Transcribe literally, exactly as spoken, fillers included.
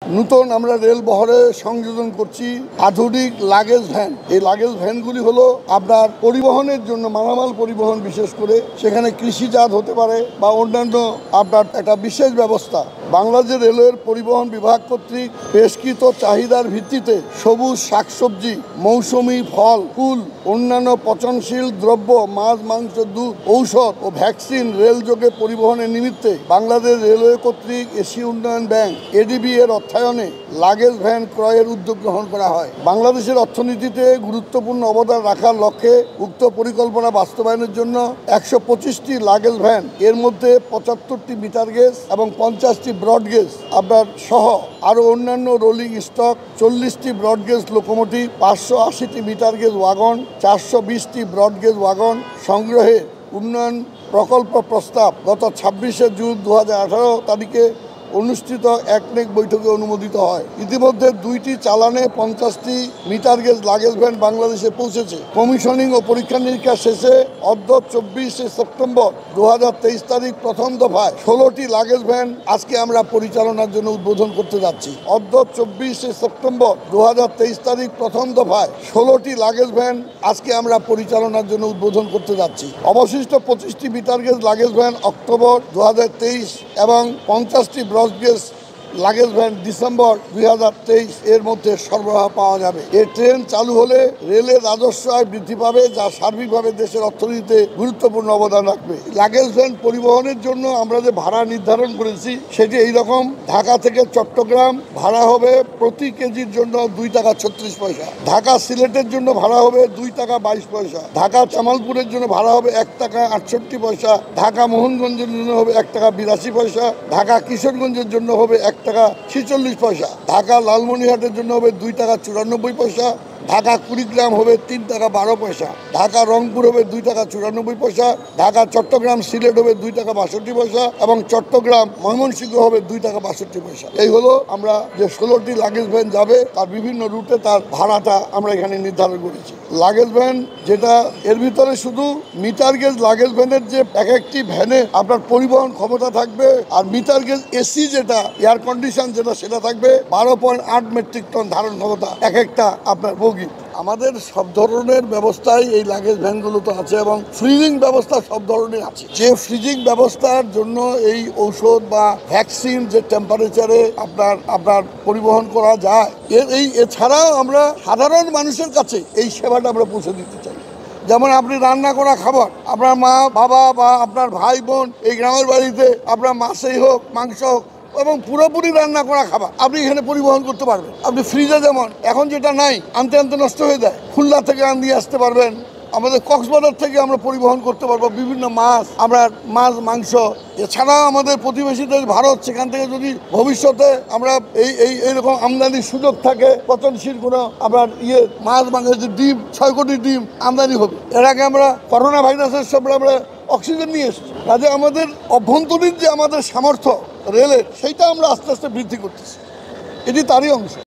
নতুন আমরা রেল বহরে সংযোজন করছি আধুনিক লাগেজ ভ্যান। এই লাগেজ ভ্যানগুলি হলো আপনার পরিবহনের জন্য, মালামাল পরিবহন বিশেষ করে, সেখানে কৃষিজাত হতে পারে বা অন্যান্য আপনার একটা বিশেষ ব্যবস্থা। বাংলাদেশ রেলওয়ের পরিবহন বিভাগ কর্তৃক পেশকৃত চাহিদার ভিত্তিতে সবুজ শাকসবজি, মৌসুমি ফল, ফুল, অন্যান্য পচনশীল দ্রব্য, মাছ, মাংস, দুধ, ঔষধ ও ভ্যাকসিন রেলযোগে পরিবহনের নিমিত্তে বাংলাদেশ রেলওয়ে কর্তৃক এশিয়া উন্নয়ন ব্যাংক এডিবি এর অর্থায়নে লাগেজ ভ্যান ক্রয়ের উদ্যোগ গ্রহণ করা হয়। বাংলাদেশের অর্থনীতিতে গুরুত্বপূর্ণ অবদান রাখার লক্ষ্যে উক্ত পরিকল্পনা বাস্তবায়নের জন্য একশো পঁচিশটি লাগেজ ভ্যান, এর মধ্যে পঁচাত্তরটি মিটার গেজ এবং পঞ্চাশটি ব্রডগেজ আপনার সহ আরও অন্যান্য রোলিং স্টক, চল্লিশটি ব্রডগেজ লোকোমোটিভ, পাঁচশো আশিটি মিটার গেজ ওয়াগন, চারশো বিশটি ব্রডগেজ ওয়াগন সংগ্রহে উন্নয়ন প্রকল্প প্রস্তাব গত ছাব্বিশে জুন দু হাজার আঠারো তারিখে অনুষ্ঠিত একনেক বৈঠকে অনুমোদিত হয়। ইতিমধ্যে দুইটি চালানে পঞ্চাশটি মিটার গেজ লাগেজ ভ্যান বাংলাদেশে পৌঁছেছে। কমিশনিং ও পরীক্ষা নিরীক্ষা শেষে অদ্য চব্বিশে সেপ্টেম্বর দু হাজার তেইশ তারিখ প্রথম দফায় ষোলোটি লাগেজ ভ্যান আজকে আমরা পরিচালনার জন্য উদ্বোধন করতে যাচ্ছি। অদ্য চব্বিশে সেপ্টেম্বর দু হাজার তেইশ তারিখ প্রথম দফায় ষোলোটি লাগেজ ভ্যান আজকে আমরা পরিচালনার জন্য উদ্বোধন করতে যাচ্ছি। অবশিষ্ট পঁচিশটি metre gauge luggage van October দু হাজার তেইশ এবং পঞ্চাশটি ব্রডগেজ লাগেজ ভ্যান ডিসেম্বর দুই হাজার তেইশ এর মধ্যে সরবরাহ পাওয়া যাবে। এই ট্রেন চালু হলে রেলের রাজস্ব আয় বৃদ্ধি পাবে, যা সার্বিকভাবে দেশের অর্থনীতিতে গুরুত্বপূর্ণ অবদান রাখবে। লাগেজ ভ্যান পরিবহনের জন্য আমরা যে ভাড়া নির্ধারণ করেছি সেটি এইরকম: ঢাকা থেকে চট্টগ্রাম ভাড়া হবে প্রতি কেজির জন্য দুই টাকা ছত্রিশ পয়সা, ঢাকা সিলেটের জন্য ভাড়া হবে দুই টাকা বাইশ পয়সা, ঢাকা জামালপুরের জন্য ভাড়া হবে এক টাকা আটষট্টি পয়সা, ঢাকা মোহনগঞ্জের জন্য হবে এক টাকা বিরাশি পয়সা, ঢাকা কিশোরগঞ্জের জন্য হবে এক টাকা ছিচল্লিশ পয়সা, ঢাকা লালমনিরহাটের জন্য হবে দুই টাকা চুরানব্বই পয়সা, ঢাকা কুড়িগ্রাম হবে তিন টাকা বারো পয়সা, ঢাকা রংপুর হবে দুই টাকা চুরানব্বই পয়সা, ঢাকা চট্টগ্রাম সিলেট হবে দুই টাকা বাষট্টি পয়সা এবং চট্টগ্রাম ময়মনসিংহ হবে দুই টাকা বাষট্টি পয়সা। এই হলো আমরা যে ষোলোটি লাগেজ ভ্যান যাবে তার বিভিন্ন রুটে তার ভাড়াটা আমরা এখানে নির্ধারণ করেছি। লাগেজ ভ্যান যেটা, এর ভিতরে শুধু মিটার গেজ লাগেজ ভ্যানের যে এক একটি ভ্যানে আপনার পরিবহন ক্ষমতা থাকবে, আর মিটার গেজ এসি যেটা এয়ার কন্ডিশন যেটা সেটা থাকবে বারো পয়েন্ট আট মেট্রিক টন ধারণ ক্ষমতা এক একটা আপনার বগি। আমাদের সব ধরনের ব্যবস্থাই এই লাগেজ ভ্যানগুলোতে আছে এবং ফ্রিজিং ব্যবস্থা সব ধরনের আছে। যে ফ্রিজিং ব্যবস্থার জন্য এই ঔষধ বা ভ্যাকসিন যে টেম্পারেচারে আপনার আপনার পরিবহন করা যায়, এর এই এছাড়াও আমরা সাধারণ মানুষের কাছে এই সেবাটা আমরা পৌঁছে দিতে চাই। যেমন আপনি রান্না করা খাবার, আপনার মা বাবা বা আপনার ভাই বোন এই গ্রামের বাড়িতে আপনার মাছেই হোক, মাংস হোক এবং পুরোপুরি রান্না করা খাবার আপনি এখানে পরিবহন করতে পারবেন। আপনি ফ্রিজে যেমন এখন যেটা নাই, আনতে আনতে নষ্ট হয়ে যায়, খুলনা থেকে আন দিয়ে আসতে পারবেন। আমাদের কক্সবাজার থেকে আমরা পরিবহন করতে পারবো বিভিন্ন মাছ, আমরা মাছ মাংস। এছাড়াও আমাদের প্রতিবেশী দেশ ভারত, সেখান থেকে যদি ভবিষ্যতে আমরা এই এই এইরকম আমদানির সুযোগ থাকে, পচনশীল কোনো আপনার ইয়ে মাছ মাংস, ডিম, ছয় কোটি ডিম আমদানি হবে। এর আগে আমরা করোনা ভাইরাসের সময় আমরা অক্সিজেন নিয়ে এসেছি। কাজে আমাদের অভ্যন্তরীণ যে আমাদের সামর্থ্য রেলের, সেইটা আমরা আস্তে আস্তে বৃদ্ধি করতেছি, এটি তারই অংশ।